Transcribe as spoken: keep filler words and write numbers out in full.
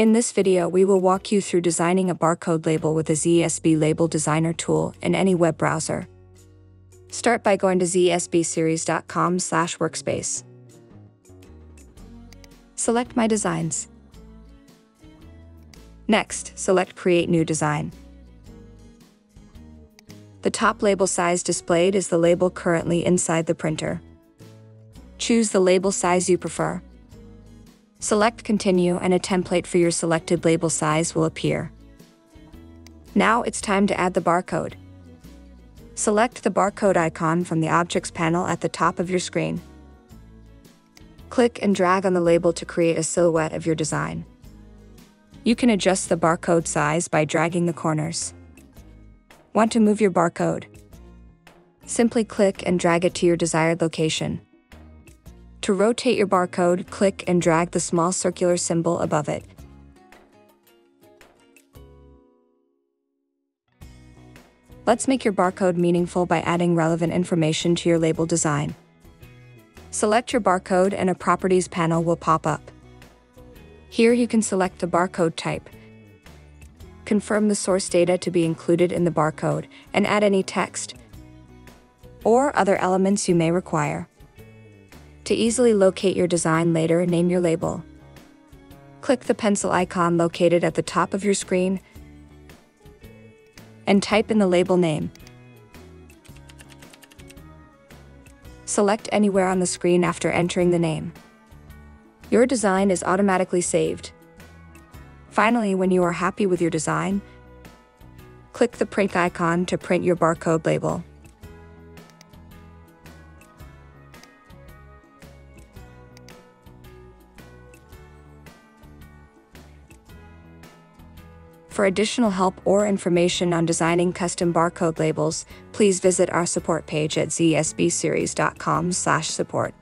In this video, we will walk you through designing a barcode label with the Z S B Label Designer tool in any web browser. Start by going to z s b series dot com slash workspace. Select My Designs. Next, select Create New Design. The top label size displayed is the label currently inside the printer. Choose the label size you prefer. Select Continue and a template for your selected label size will appear. Now it's time to add the barcode. Select the barcode icon from the Objects panel at the top of your screen. Click and drag on the label to create a silhouette of your design. You can adjust the barcode size by dragging the corners. Want to move your barcode? Simply click and drag it to your desired location. To rotate your barcode, click and drag the small circular symbol above it. Let's make your barcode meaningful by adding relevant information to your label design. Select your barcode and a Properties panel will pop up. Here you can select the barcode type, confirm the source data to be included in the barcode, and add any text or other elements you may require. To easily locate your design later, name your label. Click the pencil icon located at the top of your screen and type in the label name. Select anywhere on the screen after entering the name. Your design is automatically saved. Finally, when you are happy with your design, click the print icon to print your barcode label. For additional help or information on designing custom barcode labels, please visit our support page at z s b series dot com slash support.